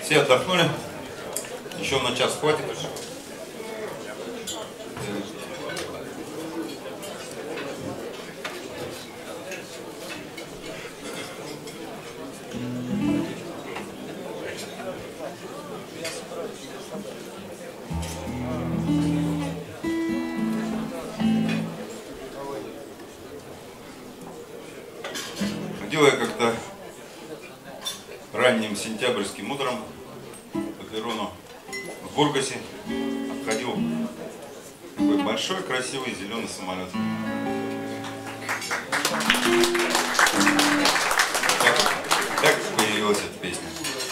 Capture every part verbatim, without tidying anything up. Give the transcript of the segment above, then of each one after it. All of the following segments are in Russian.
Все отдохнули? Еще на час хватит? Ходил я как-то ранним сентябрьским утром по перрону в Бургасе, обходил такой большой, красивый зеленый самолет. Так, так появилась эта песня.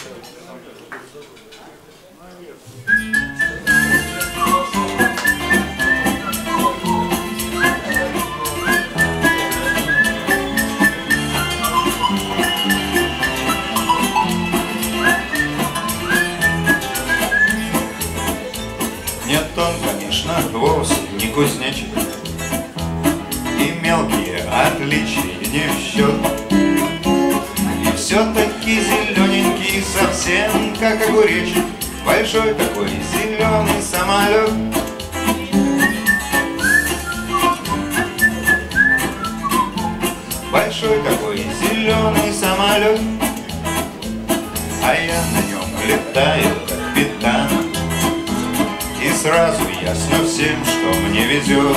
Нет, он, конечно, вовсе не кузнечик, и мелкие отличия не в счет. И все-таки зелененький, совсем как огуречек, большой такой зеленый самолет. Большой такой зеленый самолет, а я на нем летаю капитан. И сразу ясно всем, что мне везет.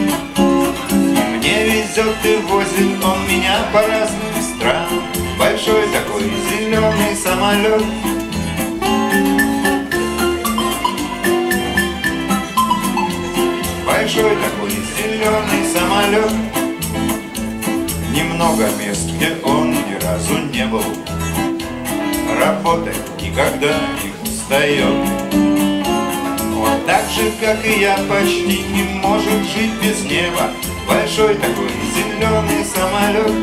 Мне везет и возит он меня по разным странам. Большой такой зеленый самолет. Большой такой зеленый самолет. Немного мест, где он ни разу не был. Работает никогда не устает. Он так же, как и я, почти не может жить без неба. Большой такой зеленый самолет.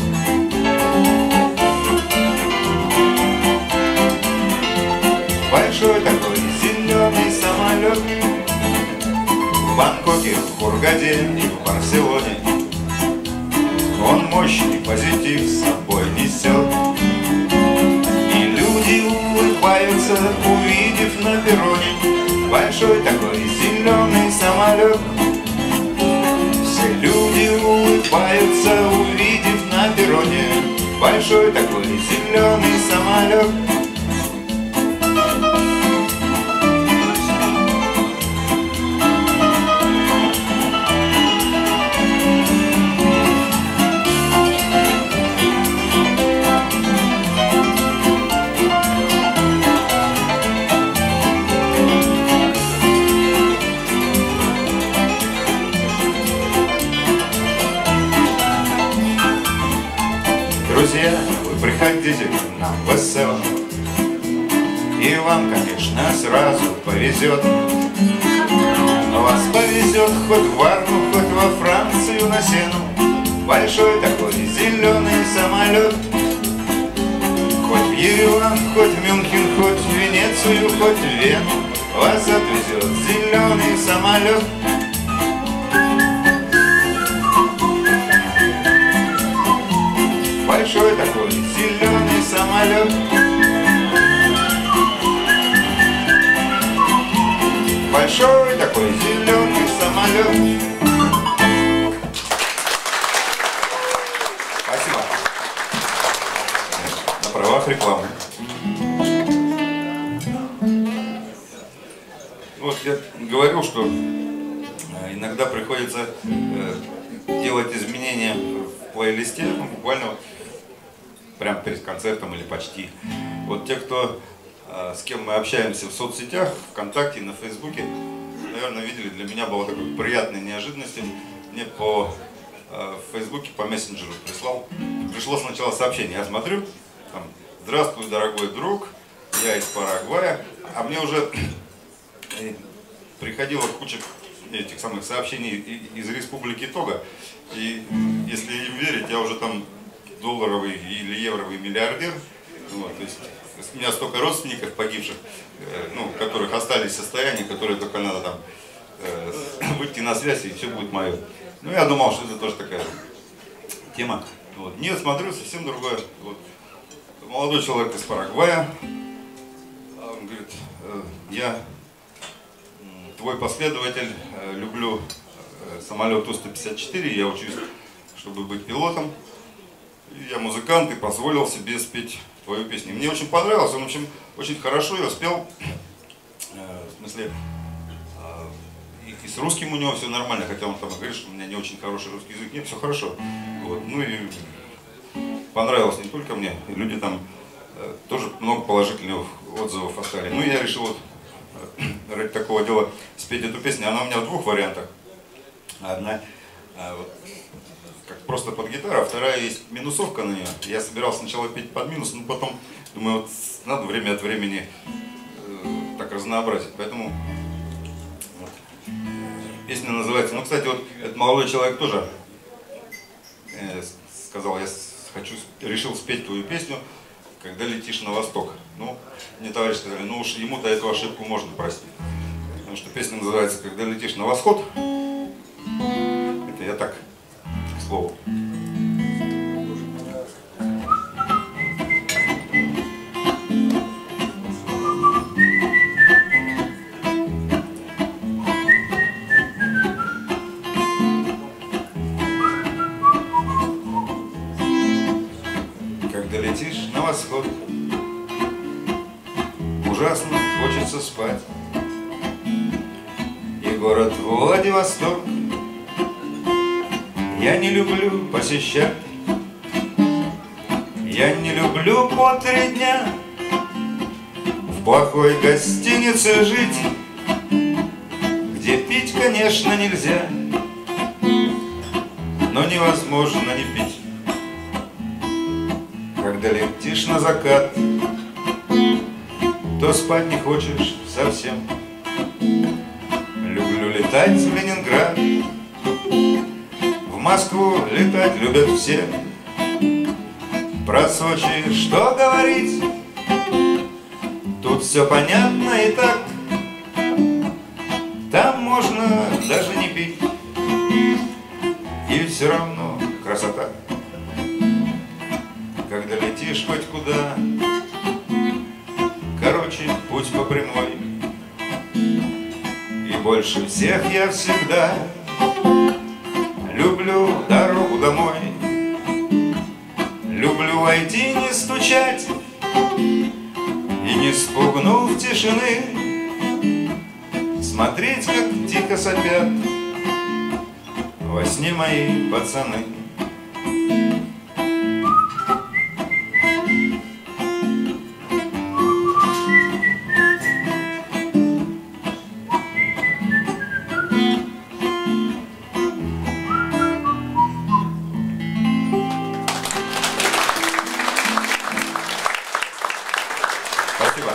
Большой такой зеленый самолет. В Бангкоке, в Хургаде и в Барселоне он мощный позитив с собой несет. И люди улыбаются, увидев на перроне большой такой зеленый самолет. Все люди улыбаются, увидев на перроне большой такой зеленый самолет. Друзья, вы приходите к нам в эс эм, и вам, конечно, сразу повезет. Но вас повезет хоть в Варну, хоть во Францию на сену. Большой такой зеленый самолет. Хоть в Ереван, хоть в Мюнхен, хоть в Венецию, хоть в Вену вас отвезет зеленый самолет. Большой такой зеленый самолет. Большой такой зеленый самолет. Спасибо. На правах рекламы. Вот я говорил, что иногда приходится делать изменения в плейлисте, ну, буквально прямо перед концертом или почти. Вот те, кто, э, с кем мы общаемся в соцсетях, ВКонтакте, на Фейсбуке, наверное, видели, для меня было такой приятной неожиданностью. Мне по э, в Фейсбуке, по мессенджеру прислал, пришло сначала сообщение, я смотрю, там, здравствуй, дорогой друг, я из Парагвая, а мне уже приходила куча этих самых сообщений из Республики Того, и если им верить, я уже там долларовый или евровый миллиардер. Вот, то есть у меня столько родственников погибших, э, ну, которых остались в состоянии, которые только надо там э, выйти на связь, и все будет мое. Ну, я думал, что это тоже такая тема. Вот. Нет, смотрю, совсем другое. Вот. Молодой человек из Парагвая, говорит, я твой последователь, люблю самолет Ту сто пятьдесят четыре, я учусь, чтобы быть пилотом. И я музыкант и позволил себе спеть твою песню. Мне очень понравилось, он, в общем, очень хорошо ее спел. В смысле, и с русским у него все нормально, хотя он там говорит, что у меня не очень хороший русский язык. Нет, все хорошо. Вот. Ну и понравилось не только мне, люди там тоже много положительных отзывов оставили. Ну и я решил вот ради такого дела спеть эту песню. Она у меня в двух вариантах. Одна вот, как просто под гитару, а вторая есть минусовка на нее. Я собирался сначала петь под минус, но потом думаю, вот надо время от времени э, так разнообразить. Поэтому вот, песня называется. Ну, кстати, вот этот молодой человек тоже э, сказал, я хочу, решил спеть твою песню, когда летишь на восток. Ну, мне товарищи сказали, ну уж ему-то эту ошибку можно простить. Потому что песня называется «Когда летишь на восход». Это я так, к слову. Когда летишь на восход, ужасно хочется спать. И город Владивосток я не люблю посещать. Я не люблю по три дня в плохой гостинице жить, где пить, конечно, нельзя, но невозможно не пить. Когда летишь на закат, то спать не хочешь совсем. Люблю летать в Ленинград, в Москву летать любят все. Про Сочи что говорить, тут все понятно и так. Там можно даже не пить, и все равно красота. Когда летишь хоть куда, короче, путь по прямой. И больше всех я всегда люблю дорогу домой. Люблю войти, не стучать, и не спугнув тишины, смотреть, как тихо сопят во сне мои пацаны. Спасибо.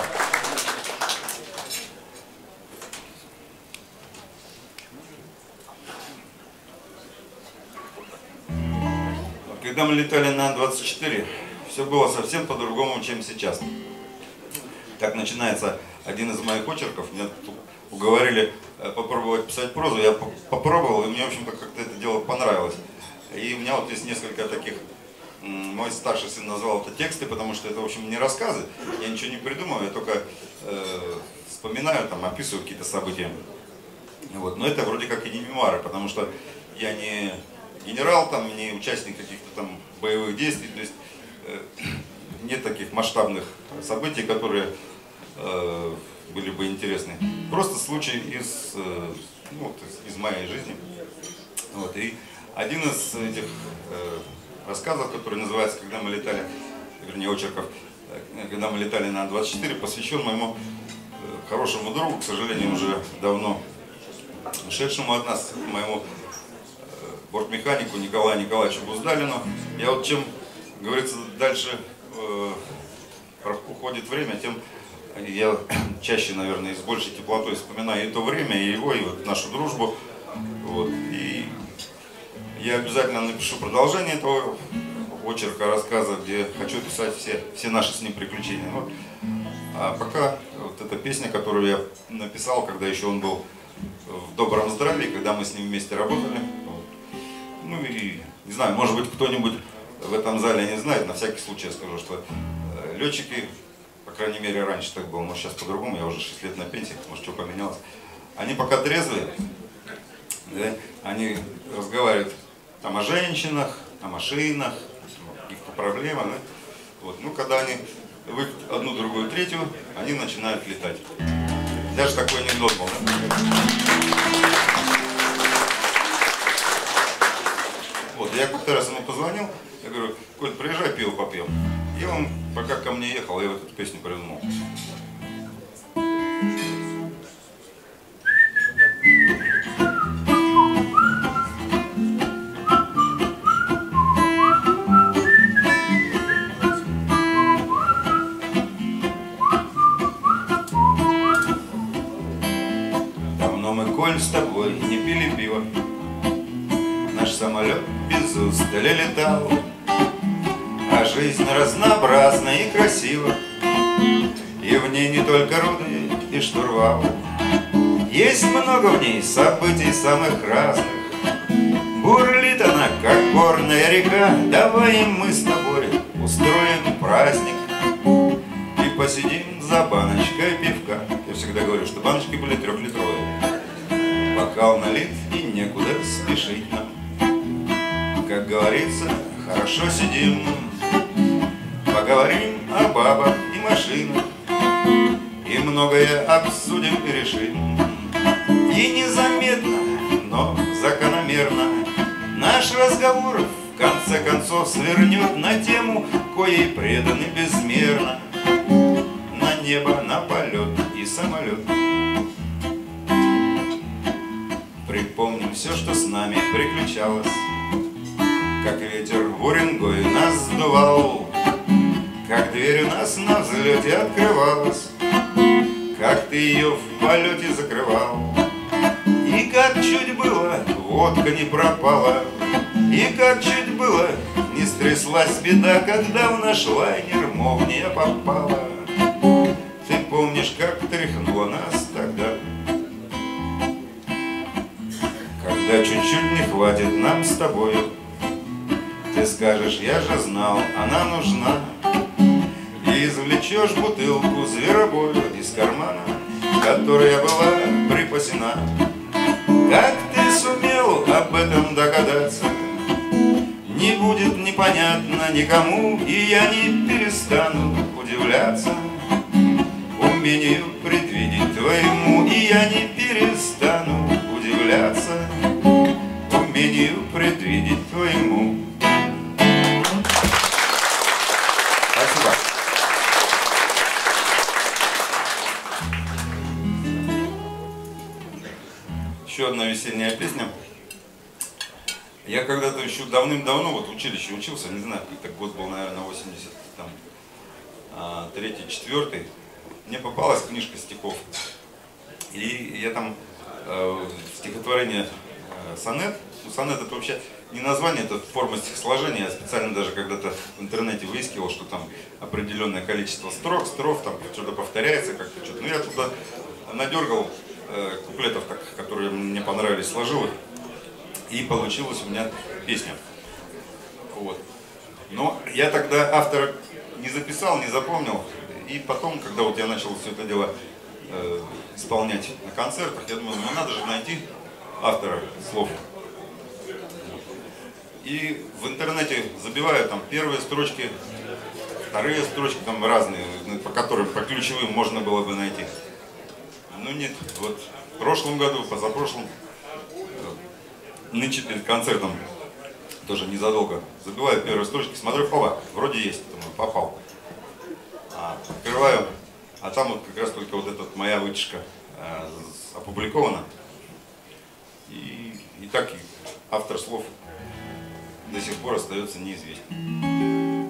Когда мы летали на Ан двадцать четыре, все было совсем по-другому, чем сейчас. Так начинается один из моих очерков. Меня уговорили попробовать писать прозу. Я попробовал, и мне, в общем-то, как-то это дело понравилось. И у меня вот есть несколько таких... Мой старший сын назвал это тексты, потому что это, в общем, не рассказы. Я ничего не придумываю, я только э, вспоминаю, там, описываю какие-то события. Вот. Но это вроде как и не мемуары, потому что я не генерал, там, не участник каких-то там боевых действий. То есть э, нет таких масштабных событий, которые э, были бы интересны. Просто случай из, э, ну, вот, из, из моей жизни. Вот. И один из этих... Э, рассказов, который называется «Когда мы летали», вернее, очерков, «Когда мы летали на Ан двадцать четыре», посвящен моему хорошему другу, к сожалению, уже давно ушедшему от нас, моему бортмеханику Николаю Николаевичу Буздалину. Я вот чем, говорится, дальше э, уходит время, тем я чаще, наверное, и с большей теплотой вспоминаю и то время, и его, и вот нашу дружбу. Вот. И я обязательно напишу продолжение этого очерка, рассказа, где хочу писать все, все наши с ним приключения. Вот. А пока вот эта песня, которую я написал, когда еще он был в добром здравии, когда мы с ним вместе работали. Вот. Ну и, не знаю, может быть, кто-нибудь в этом зале не знает, на всякий случай я скажу, что летчики по крайней мере раньше так было, может сейчас по-другому, я уже шесть лет на пенсии, может что поменялось. Они пока трезвые, да, они разговаривают там о женщинах, о машинах, о каких-то проблемах. Да? Вот. Ну, когда они выпьют одну, другую, третью, они начинают летать. Даже такой анекдот был. Да? Вот, я как-то раз ему позвонил, я говорю: Коль, приезжай, пиво попьем. И он, пока ко мне ехал, я вот эту песню придумал. Давно мы, Коль, с тобой не пили пиво. Наш самолет без устали летал, а жизнь разнообразна и красива, и в ней не только руды и штурвал. Есть много в ней событий самых разных. Бурлит она, как горная река. Давай мы с тобой устроим праздник и посидим за баночкой пивка. Я всегда говорю, что баночки были трехлитровые. Бокал налит и некуда спешить нам. Как говорится, хорошо сидим, поговорим о бабах и машинах, и многое обсудим и решим. И незаметно, но закономерно наш разговор в конце концов свернет на тему, коей преданы безмерно: на небо, на полет и самолет. Припомним все, что с нами приключалось, как ветер в Уренгое нас сдувал, как дверь у нас на взлете открывалась, как ты ее в полете закрывал. И как чуть было водка не пропала, и как чуть было не стряслась беда, когда в наш лайнер молния попала. Ты помнишь, как тряхнуло нас тогда, когда чуть-чуть не хватит нам с тобою. Ты скажешь: я же знал, она нужна, и извлечешь бутылку зверобою из кармана, которая была припасена. Как ты сумел об этом догадаться, не будет непонятно никому, и я не перестану удивляться умению предвидеть твоему, и я не перестану удивляться умению предвидеть твоему. Спасибо. Еще одна весенняя песня. Я когда-то еще давным-давно вот в училище учился, не знаю, как год был, наверное, восемьдесят третий четвёртый. Мне попалась книжка стихов. И я там э, стихотворение э, сонет. Ну, сонет — это вообще не название, это форма стихосложения. Я специально даже когда-то в интернете выискивал, что там определенное количество строк, строф, там что-то повторяется, как-то что-то. Ну, я туда надергал э, куплетов, так, которые мне понравились, сложил их. И получилась у меня песня. Вот. Но я тогда автора не записал, не запомнил. И потом, когда вот я начал все это дело э, исполнять на концертах, я думаю, ну надо же найти автора слов. И в интернете забиваю там первые строчки, вторые строчки, там разные, по которым, по ключевым можно было бы найти. Ну нет, вот в прошлом году, позапрошлом, нынче перед концертом, тоже незадолго, забиваю первые строчки, смотрю, опа, вроде есть, думаю, попал. А, открываю, а там вот как раз только вот эта моя вытяжка э, опубликована. И, и так и автор слов до сих пор остается неизвестным.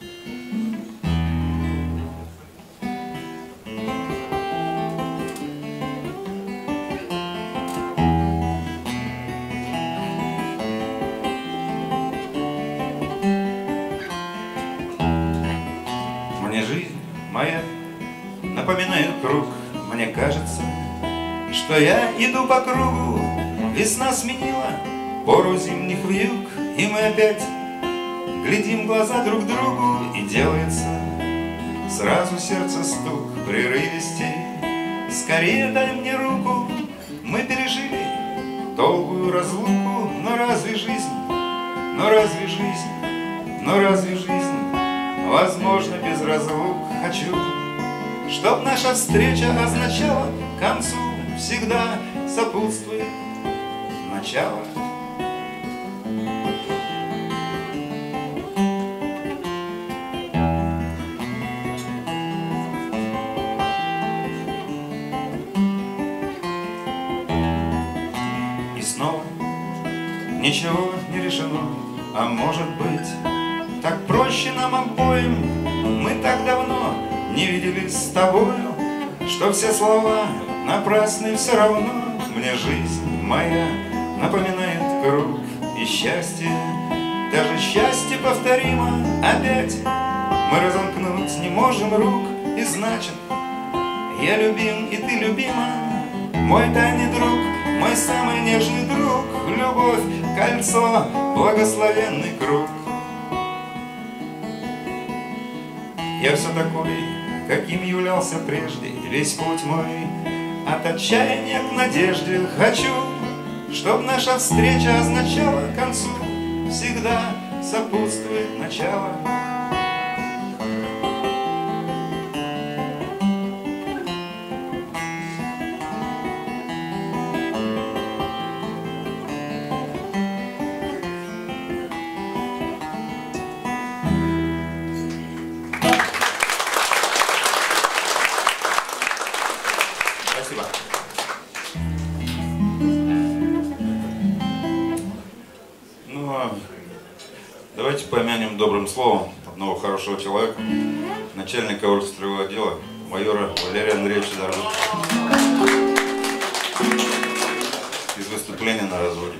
Мне жизнь моя напоминает круг. Мне кажется, что я иду по кругу. Весна сменила пору зимних вьюг, и мы опять глядим в глаза друг другу, и делается сразу сердце стук прерывистей. Скорее дай мне руку, мы пережили долгую разлуку. Но разве жизнь, но разве жизнь, но разве жизнь возможно без разлук? Хочу, чтоб наша встреча означала к концу всегда сопутствует начало. И снова ничего не решено, а может быть, так проще нам обоим. Мы так давно не виделись с тобою, что все слова напрасны все равно. Мне жизнь моя напоминает круг, и счастье, даже счастье повторимо. Опять мы разомкнуть не можем рук, и значит, я любим и ты любима. Мой тайный друг, мой самый нежный друг, любовь, кольцо, благословенный круг. Я все такой, каким являлся прежде, весь путь мой от отчаяния к надежде. Хочу, чтоб наша встреча означала к концу всегда сопутствует начало. Спасибо. Ну, а давайте помянем добрым словом одного хорошего человека, начальника оргстроевого отдела, майора Валерия Андреевича Дорожного. Из выступления на разводе.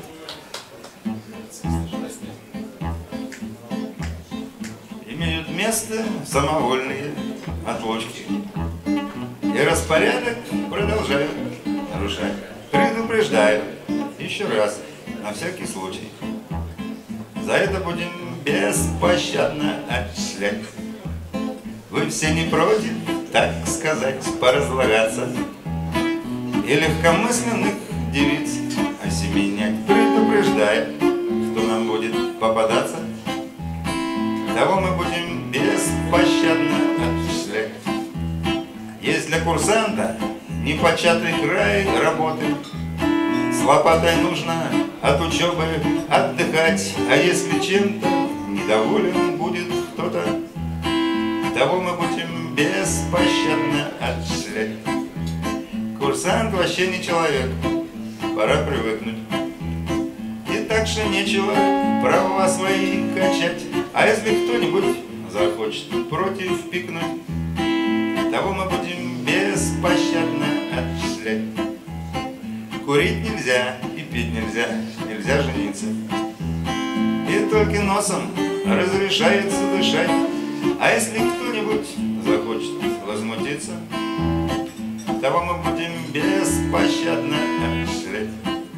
Имеют место самовольные отлучки, и распорядок продолжаю нарушать. Предупреждаю еще раз, на всякий случай. За это будем беспощадно отшлять. Вы все не против, так сказать, поразлагаться и легкомысленных девиц осеменять. Предупреждаю, кто нам будет попадаться, того мы будем беспощадно отшлять. Есть для курсанта непочатый край работы, с лопатой нужно от учебы отдыхать. А если чем-то недоволен будет кто-то, того мы будем беспощадно отшлять. Курсант вообще не человек, пора привыкнуть. И так что нечего права свои качать. А если кто-нибудь захочет против пикнуть, того мы будем беспощадно отшлять. Курить нельзя и пить нельзя, нельзя жениться, и только носом разрешается дышать. А если кто-нибудь захочет возмутиться, того мы будем беспощадно отшлять.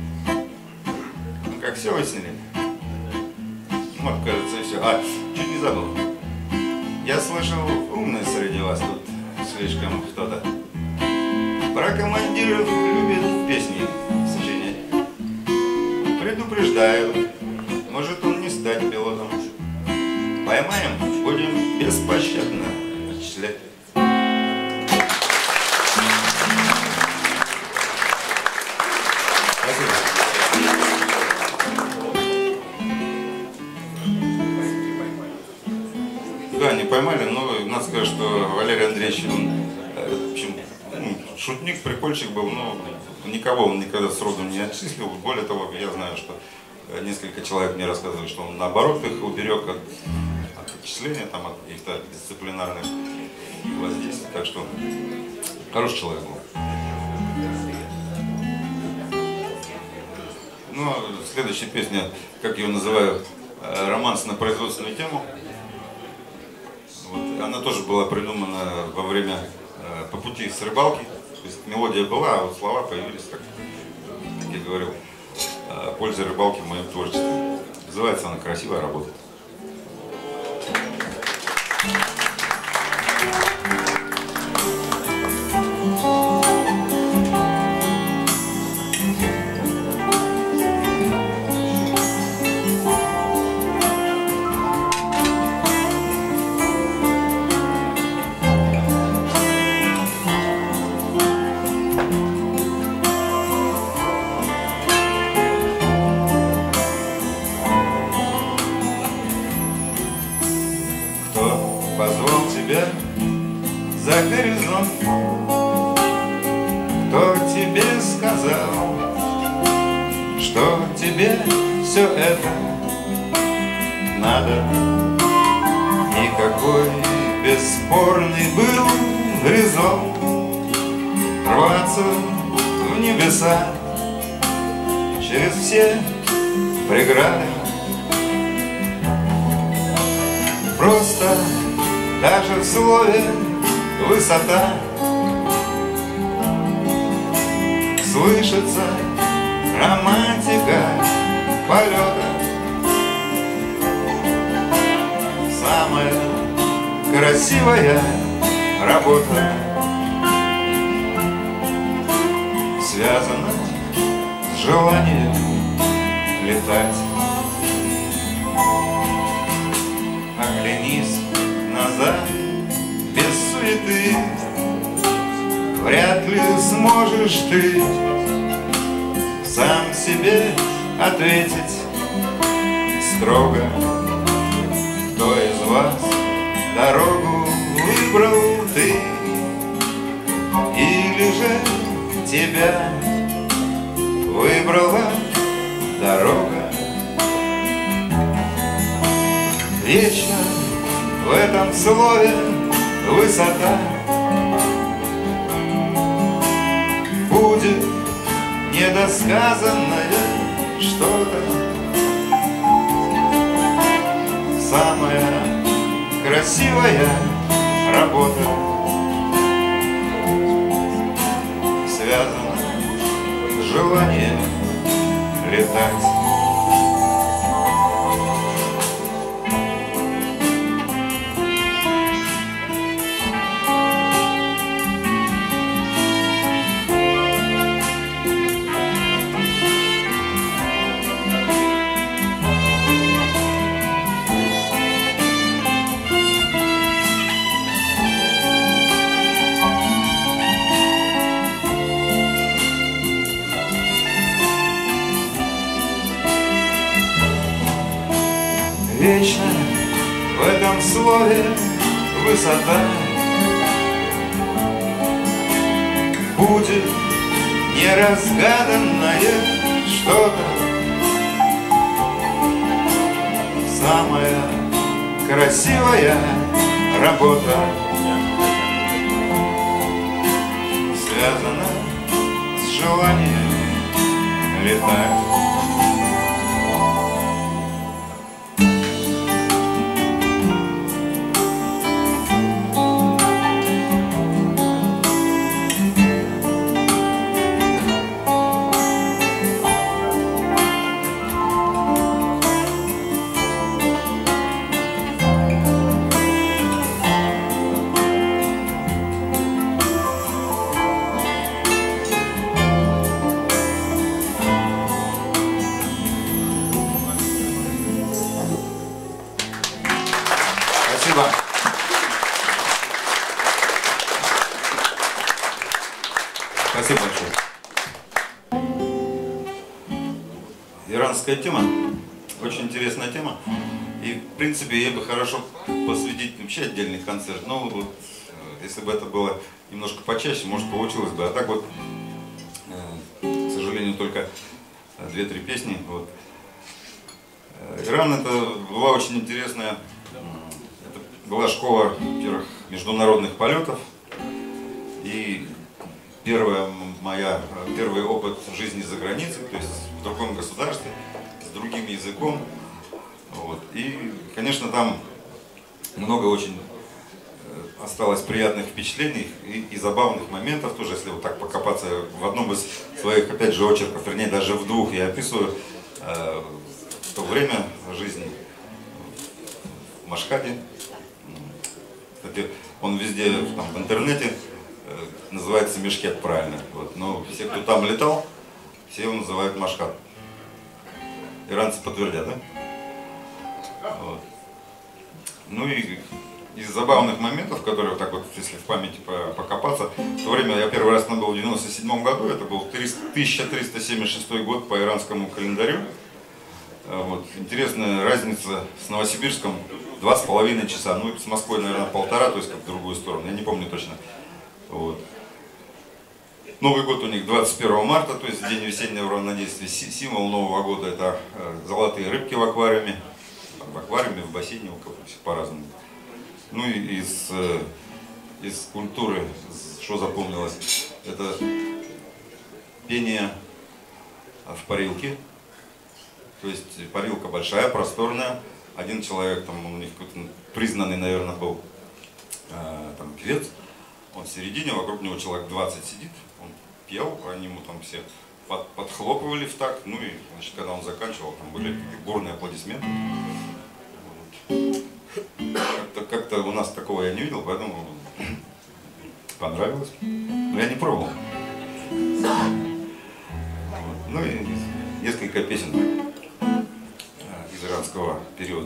Ну как, все выяснили? Вот, кажется, и все. А, чуть не забыл. Я слышал, умный среди вас тут слишком кто-то. Про командиров любит песни сочинять. Предупреждаю, может он не стать пилотом. Поймаем, будем беспощадно отчлять. Спасибо. Да, не поймали, но надо сказать, что Валерий Андреевич, он, в общем, ну, шутник, прикольчик был, но никого он никогда сроду не отчислил. Более того, я знаю, что несколько человек мне рассказывают, что он наоборот их уберег от, от отчисления, там, от каких-то дисциплинарных воздействий. Так что хороший человек был. Ну, а следующая песня, как ее называю, романс на производственную тему. Вот. Она тоже была придумана во время, по пути с рыбалки. То есть мелодия была, а вот слова появились, как, как я говорил, о пользе рыбалки в моем творчестве. Называется она «Красивая работа». увел тебя за горизонт? Кто тебе сказал, что тебе все это надо? И какой бесспорный был резон рваться в небеса через все преграды. Просто даже в слове высота слышится романтика полета. Самая красивая работа связана с желанием летать. Оглянись назад без суеты, вряд ли сможешь ты сам себе ответить строго, кто из вас дорогу выбрал ты, или же тебя выбрала дорога. Вечно в этом слове высота будет недосказанное что-то. Самая красивая работа связана с желанием летать. Вечно в этом слове высота будет неразгаданное что-то. Самая красивая работа связана с желанием летать. Спасибо. Спасибо большое. Иранская тема, очень интересная тема. И в принципе ей бы хорошо посвятить вообще отдельный концерт. Но вот, если бы это было немножко почаще, может, получилось бы. А так вот, к сожалению, только две-три песни. Вот. Иран — это была очень интересная. Была школа первых международных полетов, и первая моя, первый опыт жизни за границей, то есть в другом государстве, с другим языком. Вот. И, конечно, там много очень осталось приятных впечатлений и, и забавных моментов тоже, если вот так покопаться. В одном из своих, опять же, очерков, вернее, даже в двух, я описываю э, то время жизни в Машхаде. Кстати, он везде там, в интернете э, называется Мешкет, правильно. Вот. Но все, кто там летал, все его называют Машхад. Иранцы подтвердят, да? Вот. Ну и из забавных моментов, которые, так вот, если в памяти покопаться, в то время я первый раз там был в девяносто седьмом году, это был тысяча триста семьдесят шестой год по иранскому календарю. Вот. Интересная разница с Новосибирском два с половиной часа. Ну и с Москвой, наверное, полтора, то есть как в другую сторону. Я не помню точно. Вот. Новый год у них двадцать первого марта, то есть день весеннего равнодействия. Символ Нового года — это золотые рыбки в аквариуме. В аквариуме, в бассейне, у кого-то по-разному. Ну и из, из культуры, что запомнилось, это пение в парилке. То есть парилка большая, просторная. Один человек, там у них какой-то признанный, наверное, был э, там, певец. Он в середине, вокруг него человек двадцать сидит. Он пел, они ему там все под, подхлопывали в такт. Ну и, значит, когда он заканчивал, там были такие бурные аплодисменты. Вот. Как-то, как-то у нас такого я не видел, поэтому понравилось. Но я не пробовал. Вот. Ну и несколько песен из иранского периода.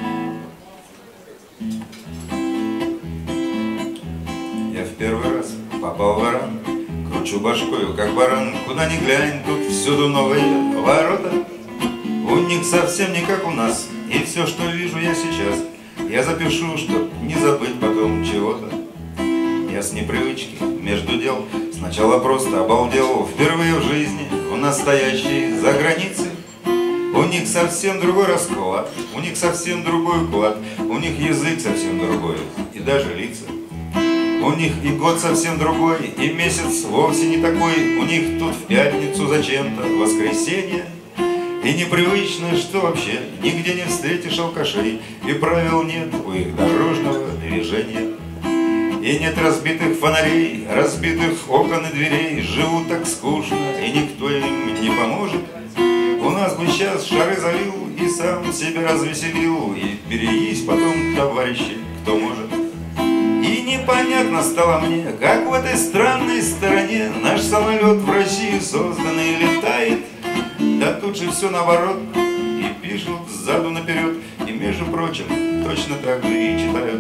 Я в первый раз попал в Иран, кручу башкою, как баран. Куда ни глянь, тут всюду новые ворота. У них совсем не как у нас, и все, что вижу я сейчас, я запишу, чтоб не забыть потом чего-то. Я с непривычки между дел сначала просто обалдел. Впервые в жизни в настоящей загранице. У них совсем другой расклад, у них совсем другой уклад, у них язык совсем другой, и даже лица. У них и год совсем другой, и месяц вовсе не такой. У них тут в пятницу зачем-то воскресенье. И непривычно, что вообще нигде не встретишь алкашей, и правил нет у их дорожного движения. И нет разбитых фонарей, разбитых окон и дверей. Живут так скучно, и никто им не поможет. У нас бы сейчас шары залил и сам себя развеселил. И берегись потом, товарищи, кто может. И непонятно стало мне, как в этой странной стороне наш самолет в Россию созданный летает. Да тут же все наоборот, и пишут сзаду наперед, и, между прочим, точно так же и читают.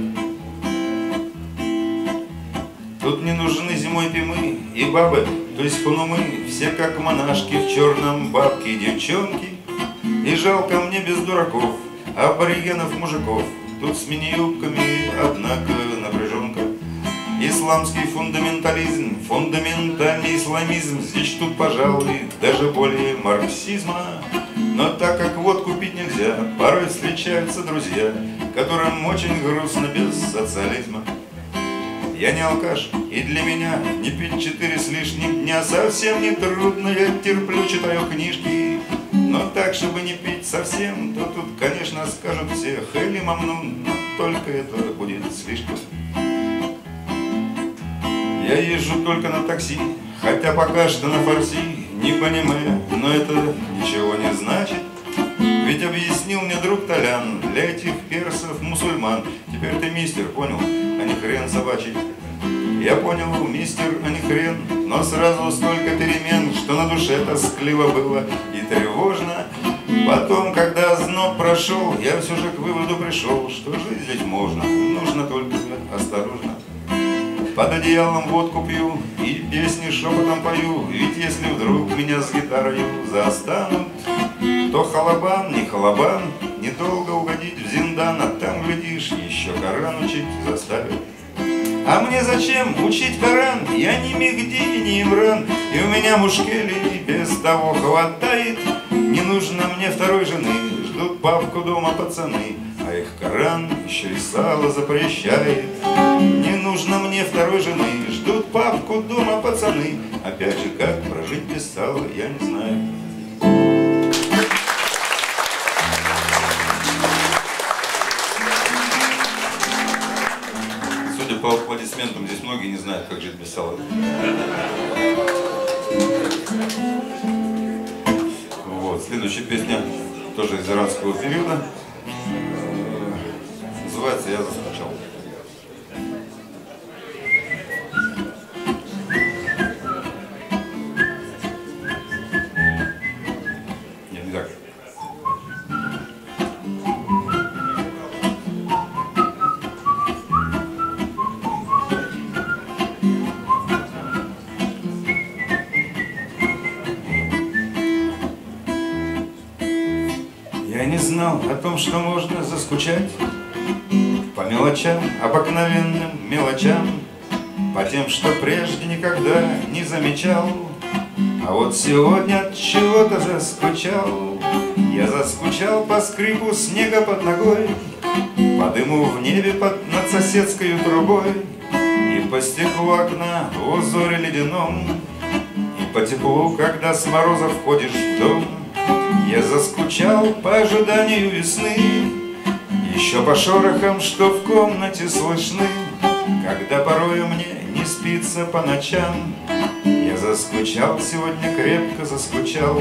Тут не нужны зимой пимы и бабы, то есть хунумы, все как монашки в черном, бабки и девчонки. И жалко мне без дураков, аборигенов мужиков, тут с мини-юбками, однако, напряженка. Исламский фундаментализм, фундаментальный исламизм, здесь тут, пожалуй, даже более марксизма. Но так как водку пить нельзя, порой встречаются друзья, которым очень грустно без социализма. Я не алкаш, и для меня не пить четыре с лишним дня совсем не трудно, я терплю, читаю книжки. Но так, чтобы не пить совсем, то тут, конечно, скажут все хэли мамнун, но только это будет слишком. Я езжу только на такси, хотя пока что на фарси, не понимаю, но это ничего не значит. Ведь объяснил мне друг Толян, для этих персов мусульман, теперь ты мистер, понял, а не хрен собачий. Я понял, мистер, а не хрен, но сразу столько перемен, что на душе тоскливо было и тревожно. Потом, когда озноб прошел, я все же к выводу пришел, что жить здесь можно, нужно только осторожно. Под одеялом водку пью и песни шепотом пою, ведь если вдруг меня с гитарой застанут, то халабан, не халабан, недолго угодить в зиндан, а там, глядишь, еще Коран учить заставят. А мне зачем учить Коран? Я не Мехди, не Имран, и у меня мушкелей без того хватает. Не нужно мне второй жены, ждут папку дома пацаны, а их Коран еще и сало запрещает. Не нужно мне второй жены, ждут папку дома пацаны. Опять же, как прожить без сала, я не знаю. Судя по аплодисментам, здесь многие не знают, как жить без сала. Вот, следующая песня тоже из иранского периода. Называется «Я заскучал». узнал о том, что можно заскучать по мелочам, обыкновенным мелочам, по тем, что прежде никогда не замечал. А вот сегодня от чего-то заскучал. Я заскучал по скрипу снега под ногой, по дыму в небе под, над соседской трубой, и по стеклу окна в узоре ледяном, и по теплу, когда с мороза входишь в дом. Я заскучал по ожиданию весны, еще по шорохам, что в комнате слышны, когда порою мне не спится по ночам. Я заскучал, сегодня крепко заскучал.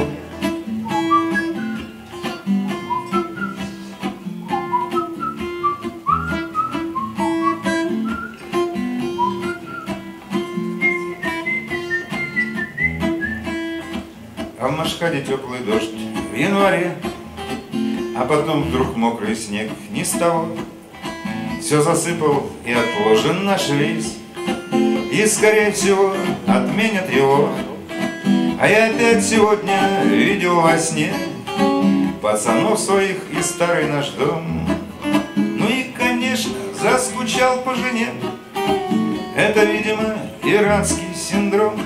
А в Машхаде теплый дождь в январе, а потом вдруг мокрый снег ни с того все засыпал и отложен наш рейс, и, скорее всего, отменят его. А я опять сегодня видел во сне пацанов своих и старый наш дом. Ну и, конечно, заскучал по жене. Это, видимо, иранский синдром.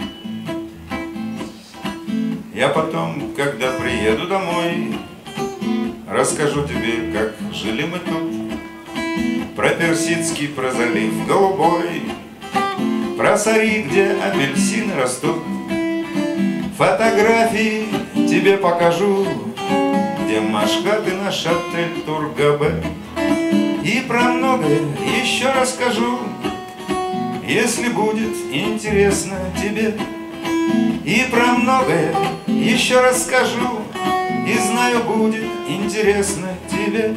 Я потом, когда приеду домой, расскажу тебе, как жили мы тут, про Персидский, про залив голубой, про Сари, где апельсины растут. Фотографии тебе покажу, где Машхад и наш отель Тургабе. И про многое еще расскажу, если будет интересно тебе. И про многое еще расскажу, и знаю, будет интересно тебе.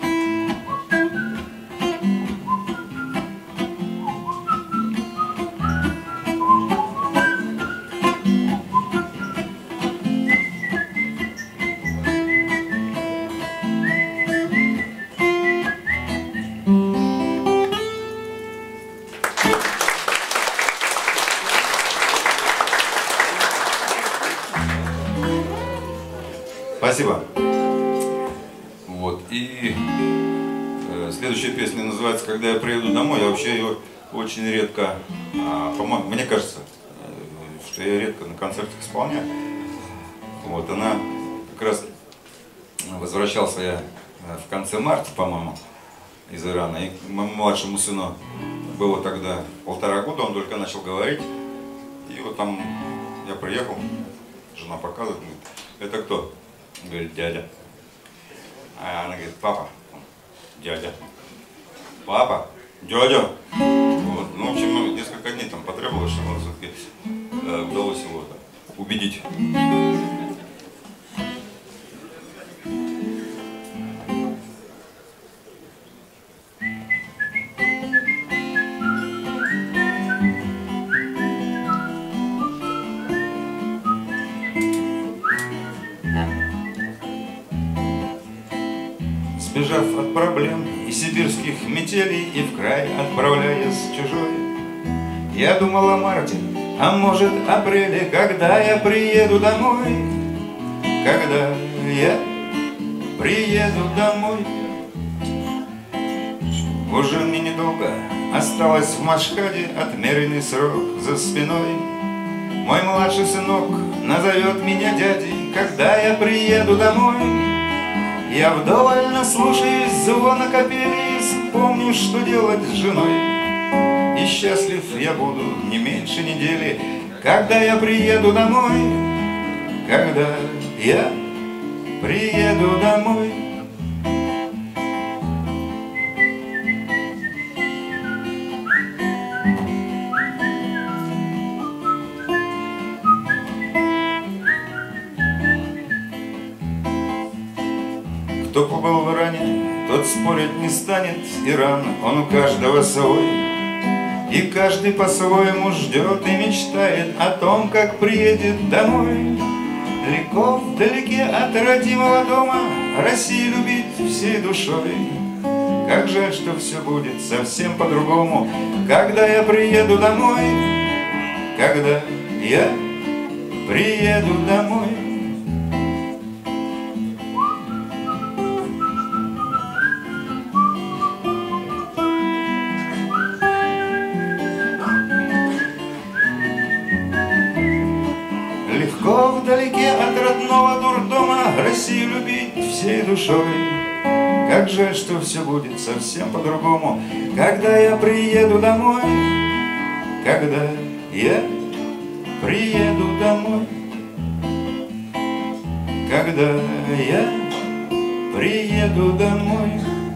Спасибо. Вот. И э, следующая песня называется «Когда я приеду домой». Я вообще ее очень редко, а, по-моему, мне кажется, э, что я редко на концертах исполняю. Вот. Она как раз возвращался я в конце марта, по-моему, из Ирана. И моему младшему сыну было тогда полтора года, он только начал говорить. И вот там я приехал, жена показывает, говорит: «Это кто?» Говорит: «Дядя». А она говорит: «Папа». «Дядя». «Папа». «Дядя». Вот. Ну, в общем, несколько дней там потребовалось, чтобы все-таки э, удалось его да, убедить. Сбежав от проблем и сибирских метелей, и в край отправляясь чужой, я думал о марте, а может апреле, когда я приеду домой. Когда я приеду домой. Уже мне недолго осталось в Машхаде, отмеренный срок за спиной. Мой младший сынок назовет меня дядей, когда я приеду домой. Я вдоволь наслушаюсь звона капели и вспомню, что делать с женой. И счастлив я буду не меньше недели, когда я приеду домой. Когда я приеду домой. Кто побыл в Иране, тот спорить не станет. Иран, он у каждого свой, и каждый по-своему ждет и мечтает о том, как приедет домой. Далеко вдалеке от родимого дома Россию любить всей душой. Как жаль, что все будет совсем по-другому, когда я приеду домой. Когда я приеду домой. душой. Как жаль, что все будет совсем по-другому, когда я приеду домой. Когда я приеду домой. Когда я приеду домой.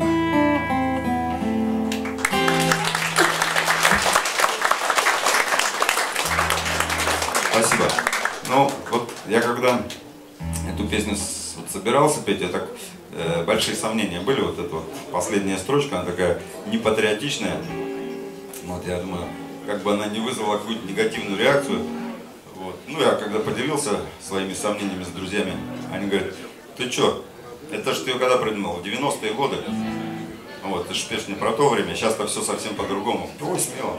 Спасибо. Ну, вот я когда эту песню с, вот, собирался петь, я так, э, большие сомнения были. Вот эта вот последняя строчка, она такая непатриотичная. Вот, я думаю, как бы она не вызвала какую-то негативную реакцию. Вот. Ну, я когда поделился своими сомнениями с друзьями, они говорят: ты чё, это ж ты ее когда придумал? В девяностые годы. Вот, ты ж пишешь не про то время, сейчас-то все совсем по-другому. Ой, смело.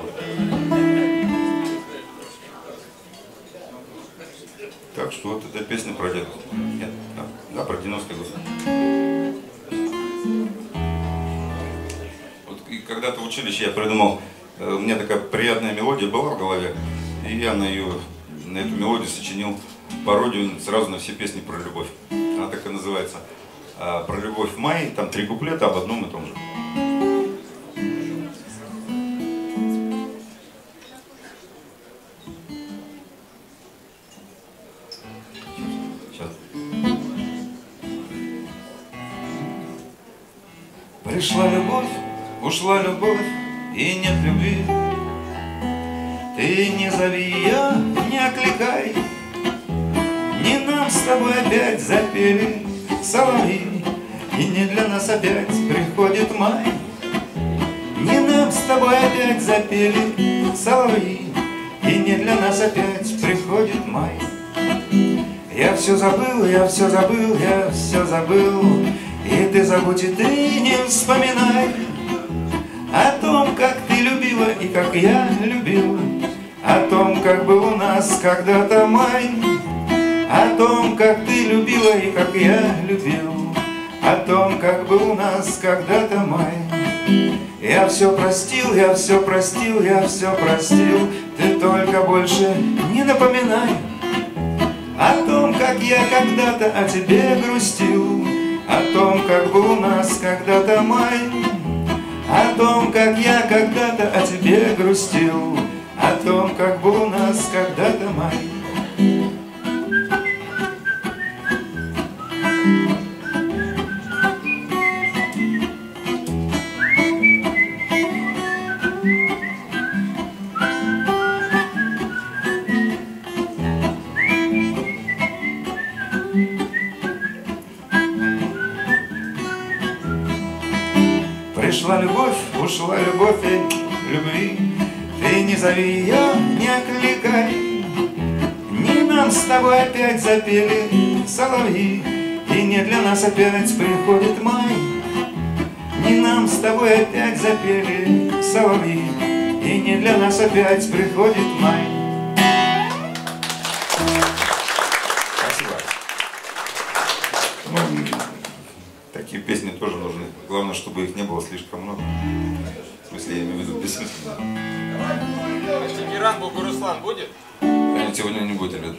Так что вот эта песня про дед. Нет, да, да, про девяностые годы. Вот, и когда-то в училище я придумал, у меня такая приятная мелодия была в голове, и я на ее, на эту мелодию сочинил пародию сразу на все песни про любовь. Она так и называется. А, про любовь в мае, там три куплета об одном и том же. Сейчас. Пришла любовь, ушла любовь, и нет любви. Ты не зови ее, не окликай. Не нам с тобой опять запели соловьи, и не для нас опять приходит май. Не нам с тобой опять запели соловьи, и не для нас опять приходит май. Я все забыл, я все забыл, я все забыл, и ты забудь, и ты не вспоминай о том, как ты любила и как я любил, о том, как был у нас когда-то май, о том, как ты любила и как я любил, о том, как был у нас когда-то май. Я все простил, я все простил, я все простил, ты только больше не напоминай о том, как я когда-то о тебе грустил, о том, как был у нас когда-то май, о том, как я когда-то о тебе грустил, о том, как был у нас когда-то май. Пришла любовь, ушла любовь и любви. Ты не зови ее, не окликай. Не нам с тобой опять запели соловьи, и не для нас опять приходит май. Не нам с тобой опять запели соловьи, и не для нас опять приходит май. Спасибо. Ну, такие песни тоже нужны. Главное, чтобы их не было слишком много. В смысле, я имею в виду бессмысленно. Тегеран, Бугуруслан будет? Нет, сегодня не будет, ребят.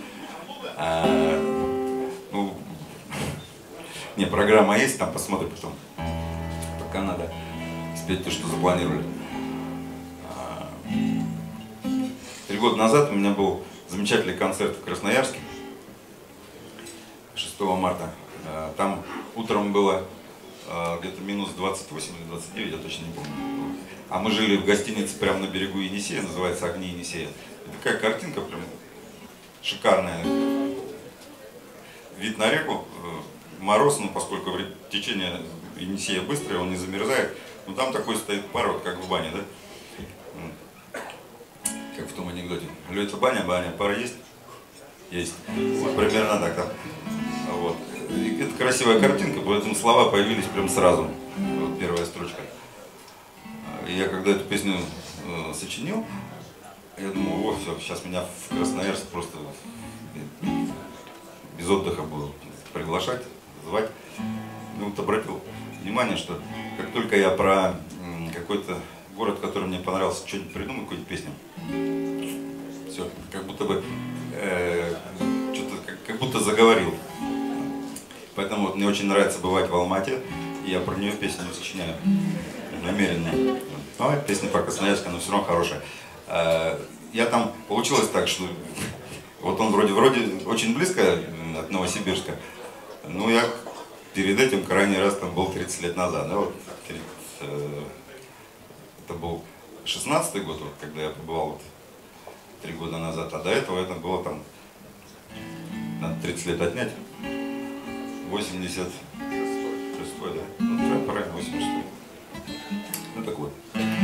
А, ну, не, программа есть, там посмотрим потом. Пока надо спеть то, что запланировали. А, три года назад у меня был замечательный концерт в Красноярске. шестого марта. А, там утром было где-то минус двадцать восемь или двадцать девять, я точно не помню. А мы жили в гостинице прямо на берегу Енисея, называется «Огни Енисея». И такая картинка прям шикарная. Вид на реку, мороз, ну поскольку течение Енисея быстрое, он не замерзает. Но там такой стоит пар, вот как в бане, да? Как в том анекдоте. Льется баня, баня, пар есть? Есть. Вот примерно так там. Вот. И это красивая картинка, поэтому слова появились прям сразу. Вот первая строчка. И я когда эту песню э, сочинил, я думал: о, все, сейчас меня в Красноярск просто без отдыха буду приглашать, звать. Ну вот обратил внимание, что как только я про какой-то город, который мне понравился, что-нибудь придумаю, какую-нибудь песню, все, как будто бы э, что-то как, как будто заговорил. Поэтому Поэтому вот мне очень нравится бывать в Алмате, и я про нее песню не сочиняю намеренно. Ну, это песня про Красноярск, но все равно хорошая. Я там, получилось так, что вот он вроде, вроде очень близко от Новосибирска, но я перед этим крайний раз там был тридцать лет назад, да, вот, это был шестнадцатый год, вот, когда я побывал вот, три года назад, а до этого это было там, надо тридцать лет отнять, восемьдесят шестой, да, ну, правильно, восемьдесят шестой. Ну так вот.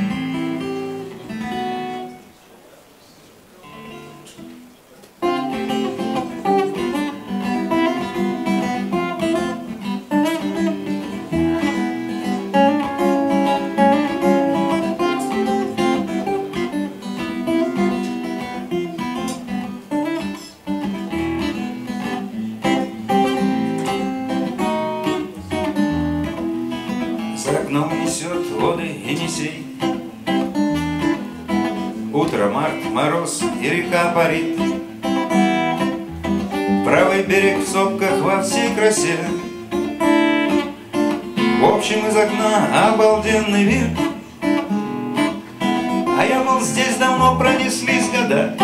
За окном несет воды Енисей. Утро, март, мороз и река парит. Правый берег в сопках во всей красе. В общем, из окна обалденный вид. А я был здесь давно, пронеслись года.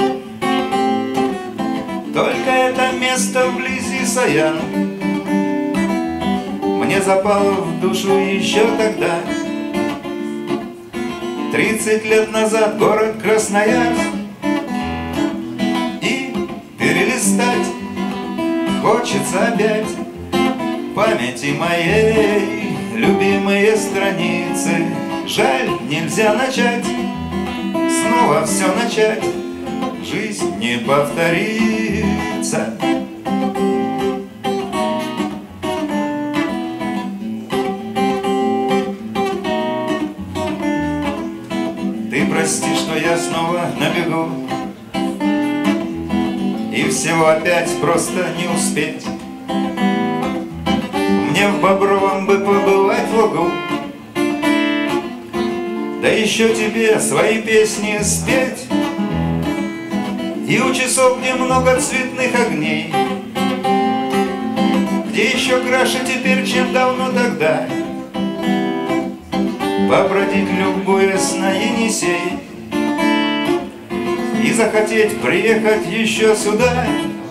Только это место вблизи Саян мне запало в душу еще тогда. Тридцать лет назад город Красноярск. И перелистать хочется опять памяти моей любимые страницы. Жаль, нельзя начать, снова все начать. Жизнь не повторится. Прости, что я снова набегу, и всего опять просто не успеть. Мне в Бобровом бы побывать в лугу, да еще тебе свои песни спеть. И у часов, где много цветных огней, где еще краше теперь, чем давно тогда, побродить, любуясь на Енисей, и захотеть приехать еще сюда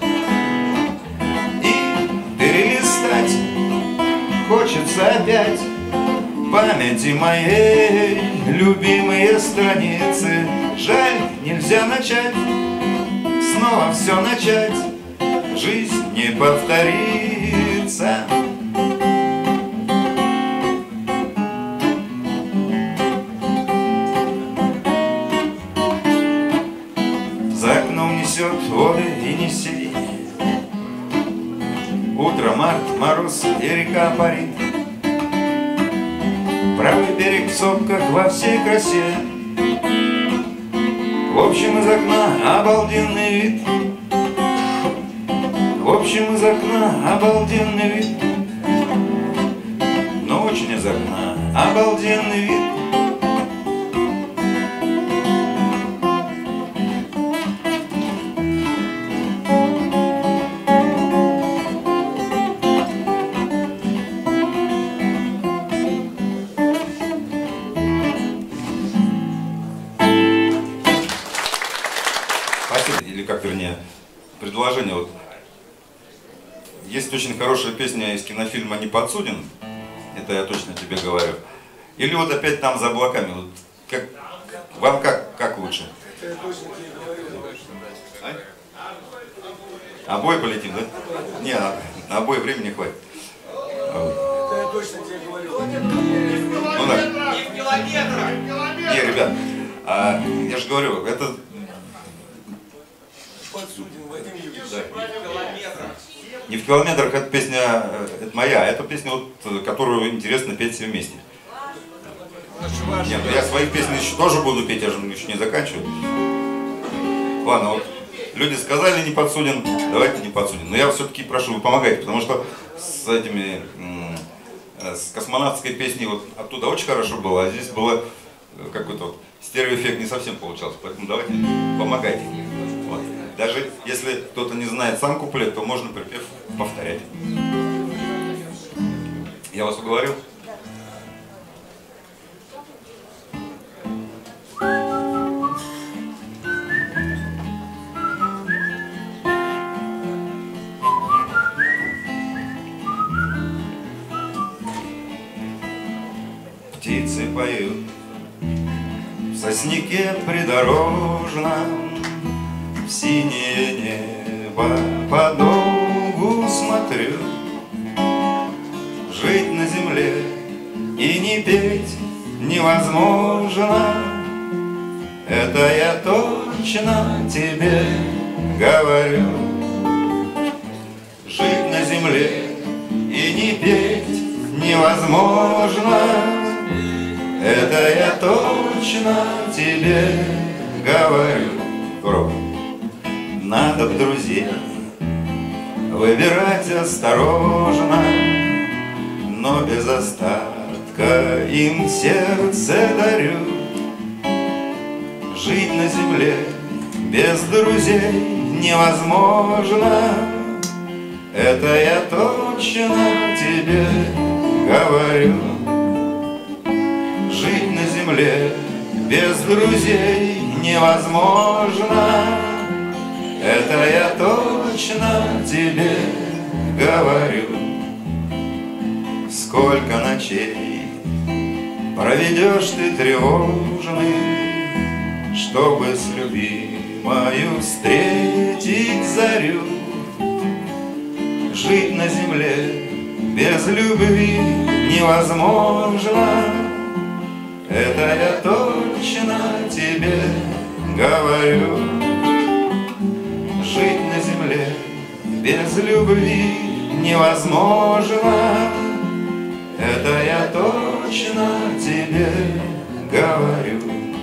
и перелистать хочется опять памяти моей любимые страницы. Жаль, нельзя начать, снова все начать. Жизнь не повторится. За окном несет воды Енисей. Утро, март, мороз и река парит. Правый берег в сопках во всей красе. В общем, из окна обалденный вид. В общем, из окна обалденный вид. Но очень из окна обалденный вид. Или как, вернее, предложение. Вот. Есть очень хорошая песня из кинофильма «Не подсуден», это я точно тебе говорю. Или вот опять там за облаками. Вот как, вам как, как лучше? А? Обои полетим, да? Не, на, на обои времени хватит. Это я точно тебе говорю. Ну да. Не в километрах! Не, ребят, а, я же говорю, это... Подсуден Вадим Юрьевич. Да. Не в километрах, эта песня, это моя, это песня, вот, которую интересно петь все вместе. Нет, я своих песен еще тоже буду петь, я же еще не заканчиваю. Ладно, вот люди сказали не подсуден, давайте не подсуден. Но я все-таки прошу, вы помогайте, потому что с этими, с космонавтской песней вот оттуда очень хорошо было, а здесь было какой-то вот стереоэффект не совсем получался. Поэтому давайте помогайте. Вот. Даже если кто-то не знает сам куплет, то можно припев повторять. Я вас уговорил? Птицы поют в сосняке придорожном, в синее небо подолгу смотрю. Жить на земле и не петь невозможно, это я точно тебе говорю. Жить на земле и не петь невозможно, это я точно тебе говорю. Здорово. Надо б друзей выбирать осторожно, но без остатка им сердце дарю. Жить на земле без друзей невозможно, это я точно тебе говорю. Жить на земле без друзей невозможно, это я точно тебе говорю. Сколько ночей проведешь ты тревожный, чтобы с любимою встретить зарю. Жить на земле без любви невозможно, это я точно тебе говорю. Жить на земле без любви невозможно, это я точно тебе говорю.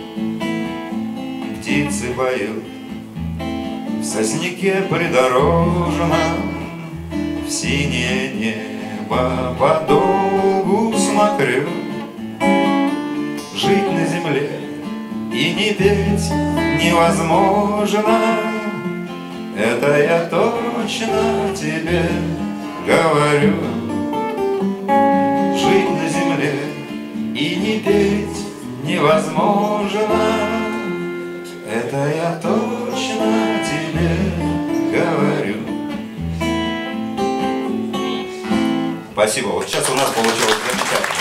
Птицы поют в сосняке придорожном, в синее небо подолгу смотрю. Жить на земле и не петь невозможно, это я точно тебе говорю. Жить на земле и не петь невозможно, это я точно тебе говорю. Спасибо. Вот сейчас у нас получилось замечательно.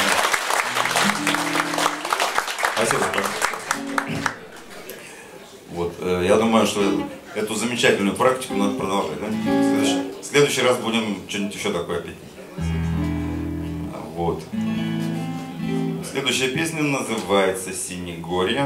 Спасибо. Вот, э, я думаю, что эту замечательную практику надо продолжать. Да? В следующий, в следующий раз будем что-нибудь еще такое петь. Вот. Следующая песня называется «Синегорье».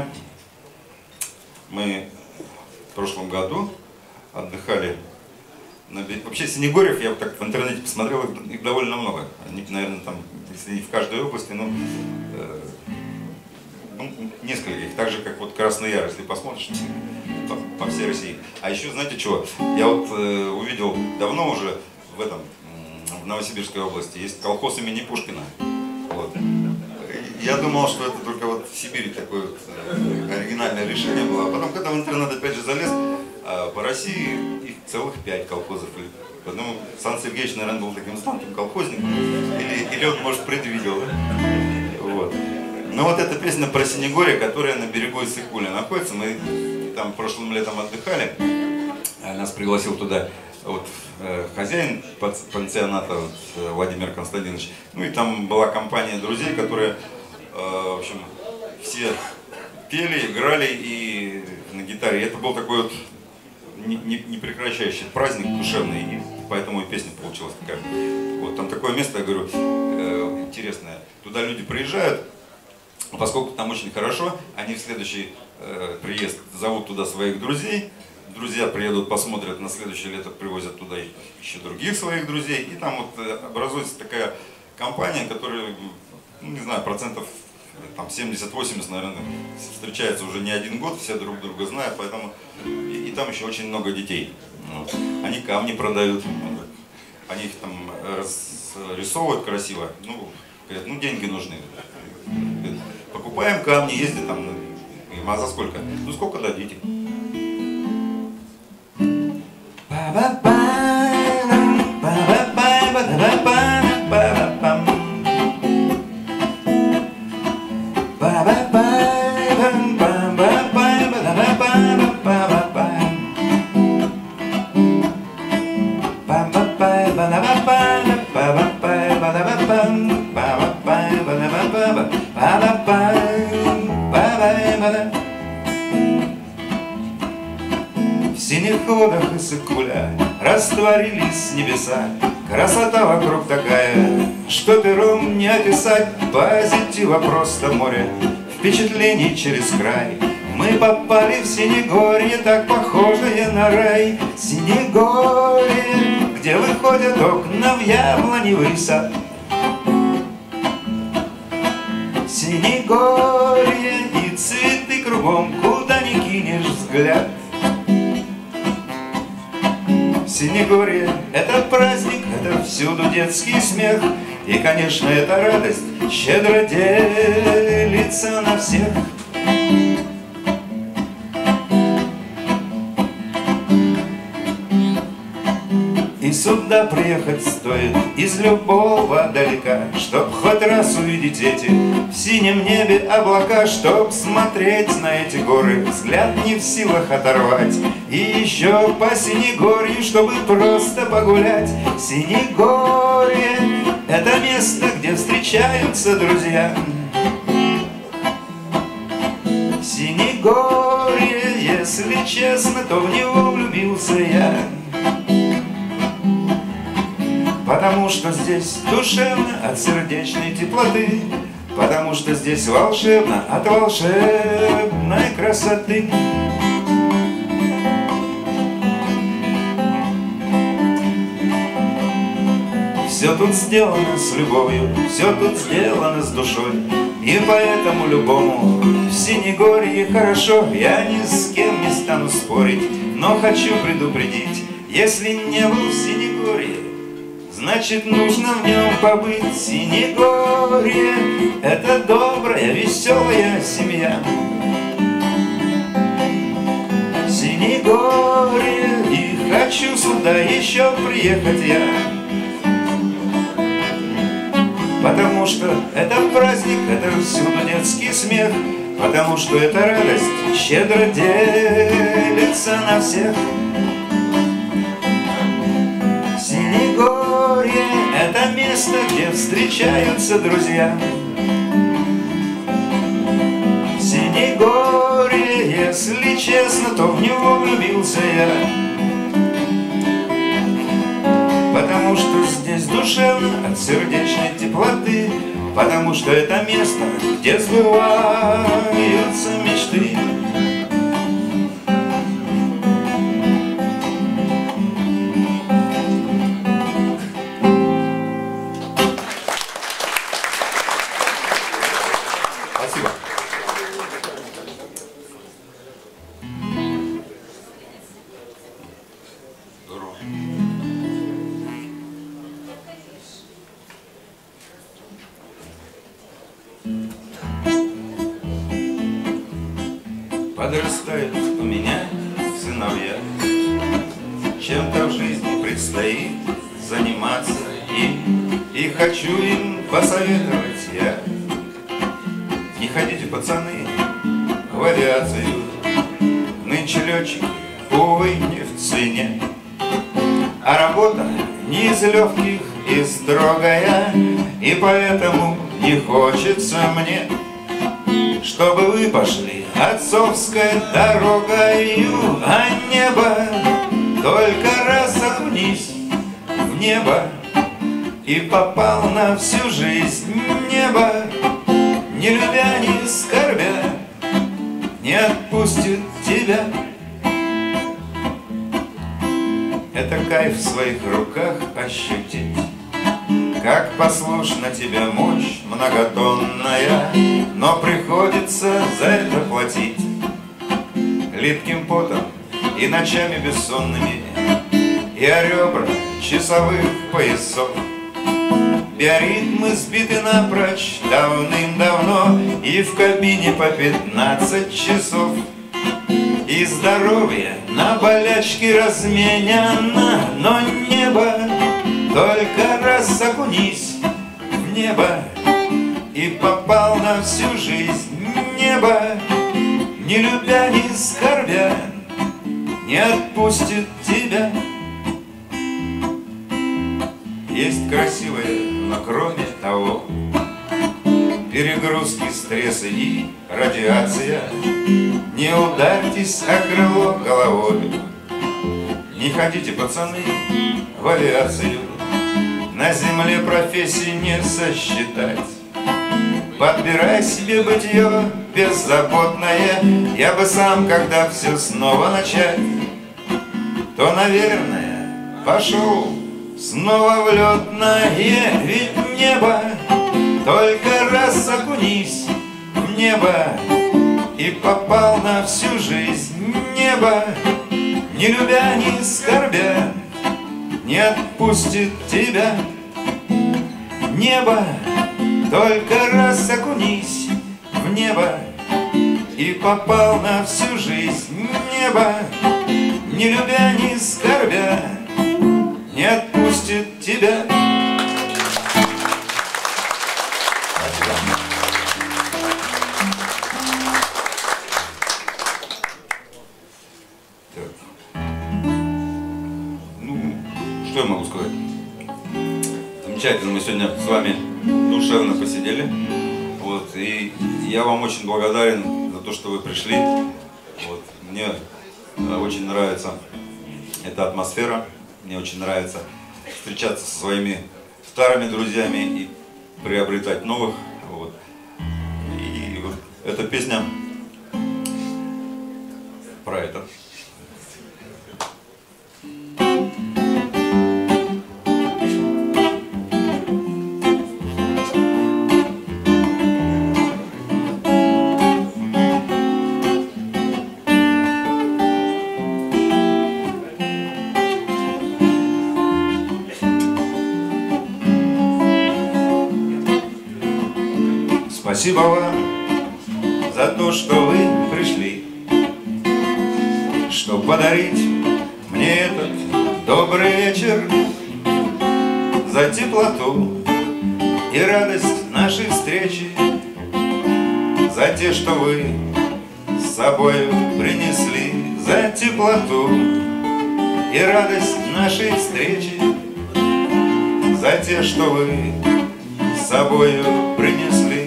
Мы в прошлом году отдыхали на... Вообще Синегорьев, я вот так в интернете посмотрел, их довольно много. Они, наверное, там, если не в каждой области, но э, ну, несколько их. Так же, как вот Красный Яр, если посмотришь, по, по всей России. А еще, знаете чего? Я вот э, увидел давно уже в этом, в Новосибирской области, есть колхоз имени Пушкина. Вот. Я думал, что это только вот в Сибири такое вот оригинальное решение было. А потом, когда в интернет опять же залез, по России их целых пять колхозов. Поэтому Сан Сергеевич, наверное, был таким слабым колхозником. Или, или он, может, предвидел. Вот. Но вот эта песня про Синегорье, которая на берегу Иссык-Куля находится. Мы там прошлым летом отдыхали. Нас пригласил туда вот, э, хозяин пансионата вот, Владимир Константинович. Ну и там была компания друзей, которые, э, в общем, все пели, играли и на гитаре. И это был такой вот непрекращающий праздник душевный, и поэтому и песня получилась такая. Вот там такое место, я говорю, э, интересное. Туда люди приезжают, поскольку там очень хорошо, они в следующий э, приезд зовут туда своих друзей. Друзья приедут, посмотрят, на следующее лето привозят туда еще других своих друзей. И там вот образуется такая компания, которая, ну, не знаю, процентов там семьдесят-восемьдесят, наверное, встречается уже не один год, все друг друга знают, поэтому и, и там еще очень много детей. Вот. Они камни продают, они их там разрисовывают красиво, ну, говорят, ну деньги нужны. Покупаем камни, ездят там, а за сколько? Ну сколько дадите? синих водах Иссык-Куля растворились небеса. Красота вокруг такая, что пером не описать. Позитива просто море, впечатлений через край. Мы попали в Синегорье, так похожее на рай. Синегорье, где выходят окна в яблоневый сад. Синегорье и цветы кругом, куда ни кинешь взгляд. Синегорье — это праздник, это всюду детский смех. И, конечно, эта радость щедро делится на всех. И сюда приехать стоит из любого далека, чтоб хоть раз увидеть эти в синем небе облака, чтоб смотреть на эти горы, взгляд не в силах оторвать. И еще по Синегорью, чтобы просто погулять. Синегорье — это место, где встречаются друзья. Синегорье, если честно, то в него влюбился я. Потому что здесь душевно от сердечной теплоты, потому что здесь волшебно от волшебной красоты. Все тут сделано с любовью, все тут сделано с душой, и поэтому любому в Синегорье хорошо. Я ни с кем не стану спорить, но хочу предупредить: если не был в Синегорье, значит, нужно в нем побыть. Синегорье — это добрая, веселая семья. Синегорье, и хочу сюда еще приехать я. Потому что это праздник, это всюду детский смех. Потому что эта радость щедро делится на всех. Синегорье — это место, где встречаются друзья. Синегорье, если честно, то в него влюбился я. Потому что здесь душевно от сердечной теплоты, потому что это место, где сбываются мечты. Спасибо. Здорово. Подрастают у меня сыновья, чем-то в жизни предстоит заниматься, и, и хочу им посоветовать я: не ходите, пацаны, в авиацию. Нынче летчики, увы, не в цене, а работа не из легких и строгая. И поэтому не хочется мне, чтобы вы пошли отцовской дорогою. А небо, только раз окунись в небо, и попал на всю жизнь. Небо, не любя, не скорбя, не отпустит тебя. Это кайф в своих руках ощутить, как послушна тебе мощь многотонная, но приходится за это платить липким потом и ночами бессонными, и о ребра часовых поясов. Биоритмы сбиты напрочь давным-давно, и в кабине по пятнадцать часов. И здоровье на болячки разменяно, но небо, только раз окунись в небо, и попал на всю жизнь. Небо, не любя, не скорбя, не отпустит тебя. Есть красивое, но кроме того, перегрузки, стрессы и радиация. Не ударьтесь о крыло головой, Не ходите, пацаны, в авиацию. На земле профессии не сосчитать. Подбирай себе бытие беззаботное. Я бы сам, когда все снова начать, то, наверное, пошел снова в летное. Ведь небо, только раз окунись в небо, и попал на всю жизнь. Небо, не любя, не скорбя, не отпустит тебя. Небо, только раз окунись в небо, и попал на всю жизнь. Небо, не любя, не скорбя, не отпустит тебя. Что я могу сказать? Замечательно, мы сегодня с вами душевно посидели. Вот, и я вам очень благодарен за то, что вы пришли. Вот, мне очень нравится эта атмосфера. Мне очень нравится встречаться со своими старыми друзьями и приобретать новых. Вот. И вот эта песня про это. Спасибо вам за то, что вы пришли, чтоб подарить мне этот добрый вечер, за теплоту и радость нашей встречи, за те, что вы с собой принесли, за теплоту и радость нашей встречи, за те, что вы с собой принесли.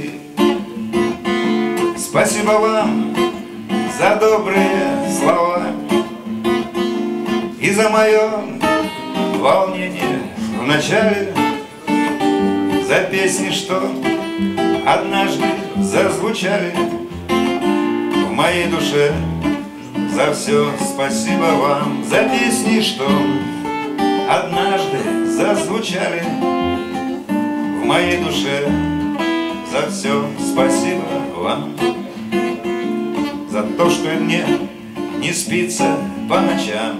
Спасибо вам за добрые слова и за мое волнение в начале, за песни, что однажды зазвучали в моей душе. За все спасибо вам, за песни, что однажды зазвучали в моей душе. За все спасибо вам. За то, что мне не спится по ночам,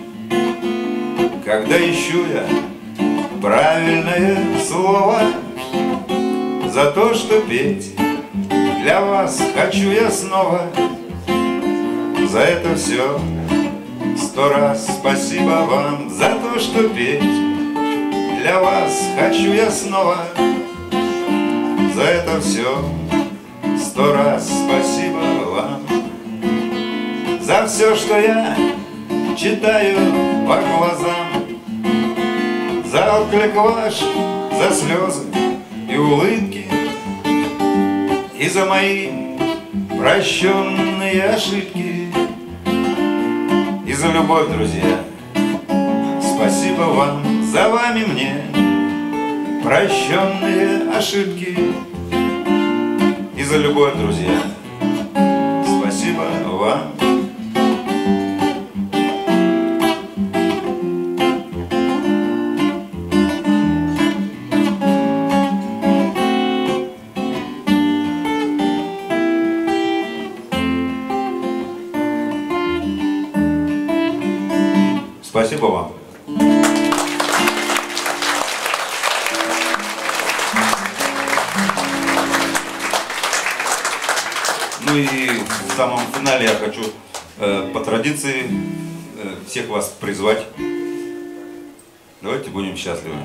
когда ищу я правильное слово. За то, что петь для вас хочу я снова. За это все сто раз спасибо вам. За то, что петь для вас хочу я снова. За это все сто раз спасибо вам. За все, что я читаю по глазам, за отклик ваш, за слезы и улыбки, и за мои прощенные ошибки, и за любовь, друзья. Спасибо вам, за вами мне прощенные ошибки, и за любовь, друзья. Спасибо вам. Спасибо вам. Ну и в самом финале я хочу э, по традиции э, всех вас призвать. Давайте будем счастливы.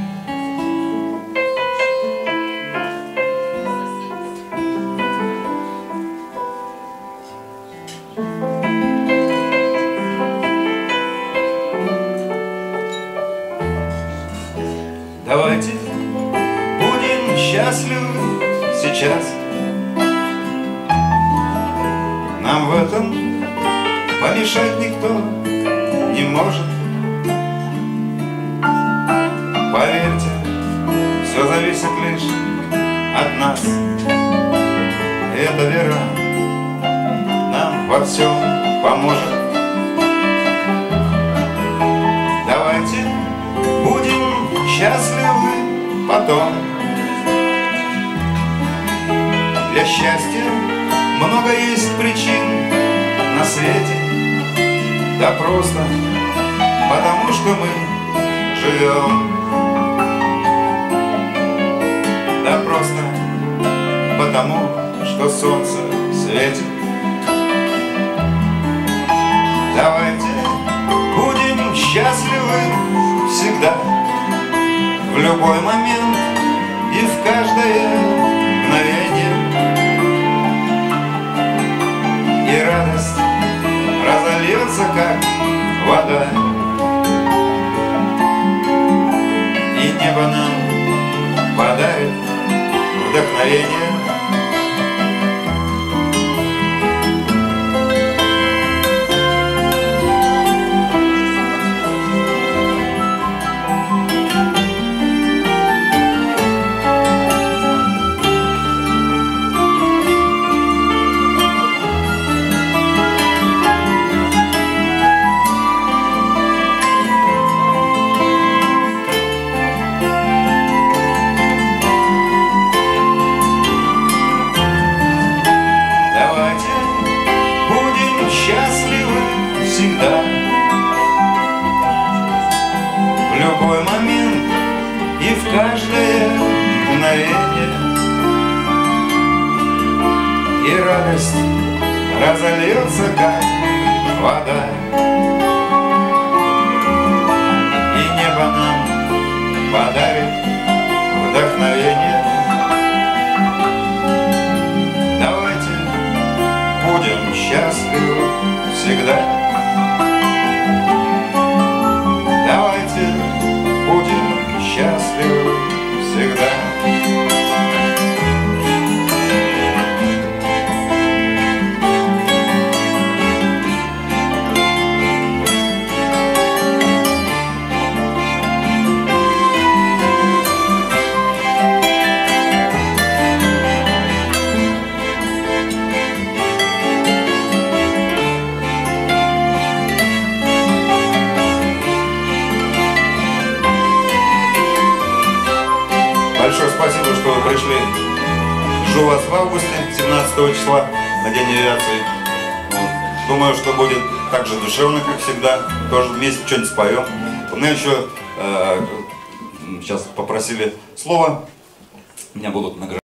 Давайте будем счастливы сейчас. Нам в этом помешать никто не может. Поверьте, все зависит лишь от нас. Эта вера нам во всем поможет. Давайте будем счастливы потом. Для счастья много есть причин на свете. Да просто потому, что мы живем. Да просто потому, что солнце светит. Давайте будем счастливы всегда, в любой момент и в каждое мгновение. И радость разольется, как вода, и небо нам подарит вдохновение. Всегда, в любой момент и в каждое мгновение. И радость разольется, как вода, и небо нам подарит вдохновение. Давайте будем счастливы всегда. Давайте будем счастливы всегда. Большое спасибо, что вы пришли. Жду вас в августе, семнадцатого числа, на День авиации. Вот. Думаю, что будет так же душевно, как всегда. Тоже вместе что-нибудь споем. У меня еще э, сейчас попросили слово. Меня будут награждать.